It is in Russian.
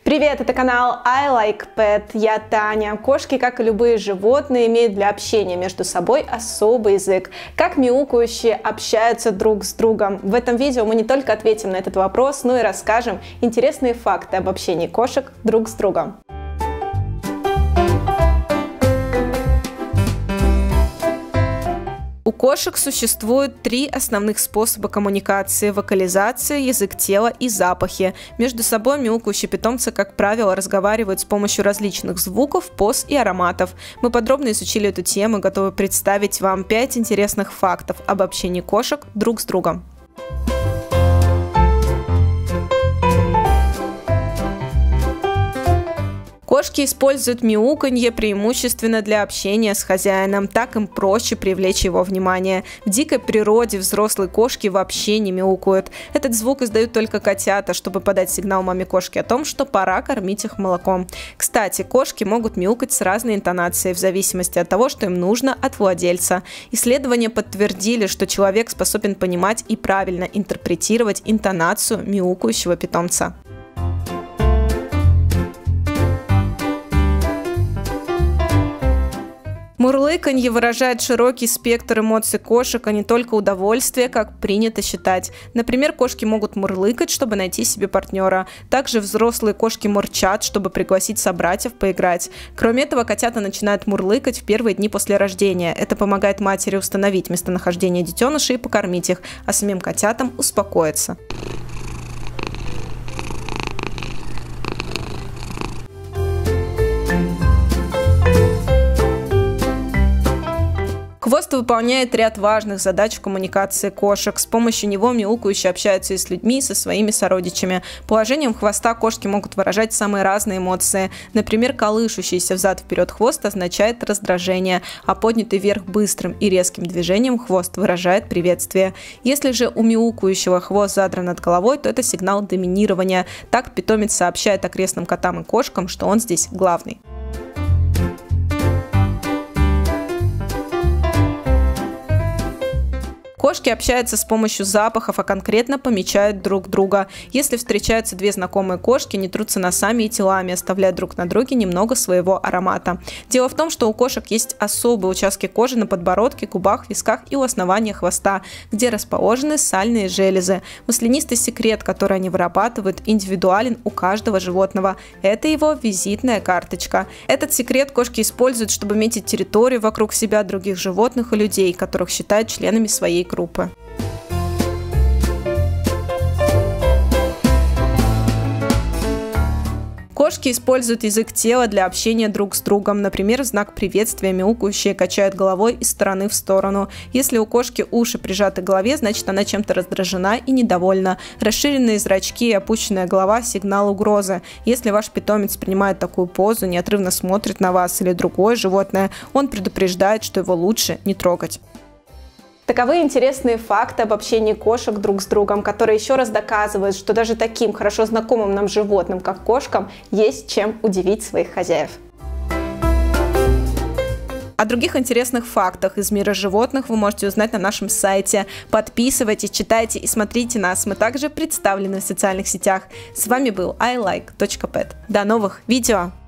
Привет, это канал I Like Pet, я Таня. Кошки, как и любые животные, имеют для общения между собой особый язык. Как мяукающие общаются друг с другом? В этом видео мы не только ответим на этот вопрос, но и расскажем интересные факты об общении кошек друг с другом. У кошек существует три основных способа коммуникации: вокализация, язык тела и запахи. Между собой мяукающие питомцы, как правило, разговаривают с помощью различных звуков, поз и ароматов. Мы подробно изучили эту тему и готовы представить вам 5 интересных фактов об общении кошек друг с другом. Кошки используют мяуканье преимущественно для общения с хозяином, так им проще привлечь его внимание. В дикой природе взрослые кошки вообще не мяукают. Этот звук издают только котята, чтобы подать сигнал маме кошки о том, что пора кормить их молоком. Кстати, кошки могут мяукать с разной интонацией в зависимости от того, что им нужно от владельца. Исследования подтвердили, что человек способен понимать и правильно интерпретировать интонацию мяукающего питомца. Мурлыканье выражает широкий спектр эмоций кошек, а не только удовольствие, как принято считать. Например, кошки могут мурлыкать, чтобы найти себе партнера. Также взрослые кошки мурчат, чтобы пригласить собратьев поиграть. Кроме этого, котята начинают мурлыкать в первые дни после рождения. Это помогает матери установить местонахождение детенышей и покормить их, а самим котятам успокоиться. Хвост выполняет ряд важных задач в коммуникации кошек. С помощью него мяукающие общаются и с людьми, и со своими сородичами. Положением хвоста кошки могут выражать самые разные эмоции. Например, колышущийся взад-вперед хвост означает раздражение, а поднятый вверх быстрым и резким движением хвост выражает приветствие. Если же у мяукающего хвост задран над головой, то это сигнал доминирования. Так питомец сообщает окрестным котам и кошкам, что он здесь главный. Кошки общаются с помощью запахов, а конкретно помечают друг друга. Если встречаются две знакомые кошки, они трутся носами и телами, оставляя друг на друге немного своего аромата. Дело в том, что у кошек есть особые участки кожи на подбородке, губах, висках и у основания хвоста, где расположены сальные железы. Маслянистый секрет, который они вырабатывают, индивидуален у каждого животного. Это его визитная карточка. Этот секрет кошки используют, чтобы метить территорию вокруг себя других животных и людей, которых считают членами своей группы. Кошки используют язык тела для общения друг с другом. Например, в знак приветствия мяукающие качают головой из стороны в сторону. Если у кошки уши прижаты к голове, значит она чем-то раздражена и недовольна. Расширенные зрачки и опущенная голова – сигнал угрозы. Если ваш питомец принимает такую позу, неотрывно смотрит на вас или другое животное, он предупреждает, что его лучше не трогать. Таковы интересные факты об общении кошек друг с другом, которые еще раз доказывают, что даже таким хорошо знакомым нам животным, как кошкам, есть чем удивить своих хозяев. О других интересных фактах из мира животных вы можете узнать на нашем сайте. Подписывайтесь, читайте и смотрите нас. Мы также представлены в социальных сетях. С вами был ilike.pet. До новых видео!